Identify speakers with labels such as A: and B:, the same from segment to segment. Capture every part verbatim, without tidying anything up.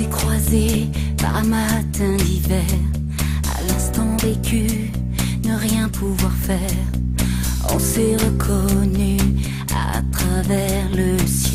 A: s'est croisé par un matin d'hiver. À l'instant vécu, ne rien pouvoir faire. On s'est reconnu à travers le ciel.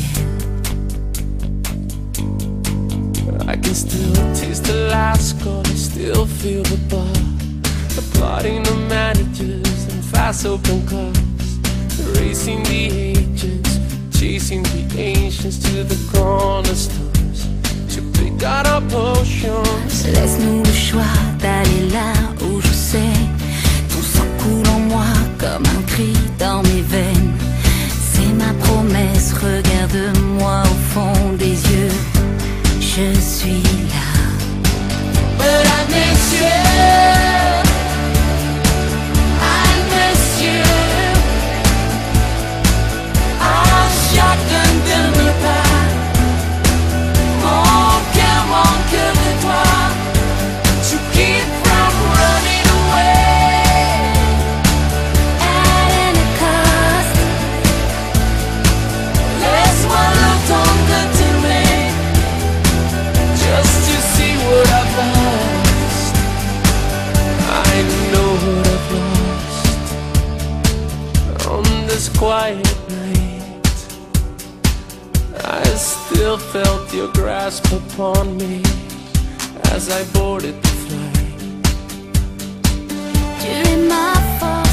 B: I can still taste the last call, I still feel the bar. Applauding the managers and fast open cars. Racing the ages, chasing the ancients to the corner stores to pick out our potions.
A: Laisse-nous le choix d'aller là où je sais. Ton sang coule en moi comme un cri dans mes veines. C'est ma promesse, regarde-moi au fond des yeux. Je suis là.
B: But I miss you, I miss you.
A: Un chacun de mes pas. Mon cœur manque de toi.
B: To keep from running away.
A: At any cost. Laisse-moi le temps de t'aimer.
B: Just to see what I've lost. I know what I've lost. On this quiet night, I still felt your grasp upon me as I boarded the flight.
A: Tu es ma force.